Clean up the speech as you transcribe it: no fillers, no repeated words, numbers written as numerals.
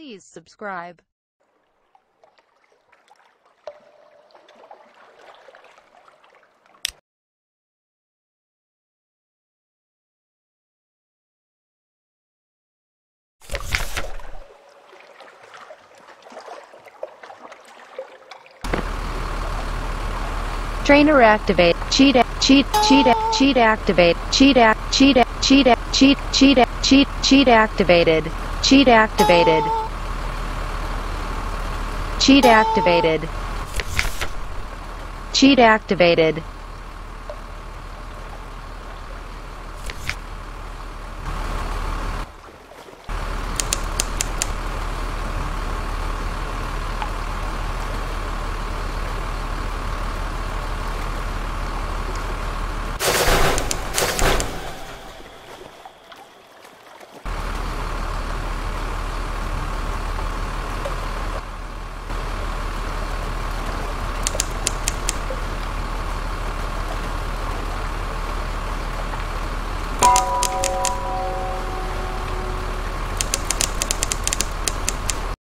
Please subscribe. Trainer activate. Cheat activate. Cheat activated. Cheat activated. Cheat activated. Cheat activated. Cheat activated.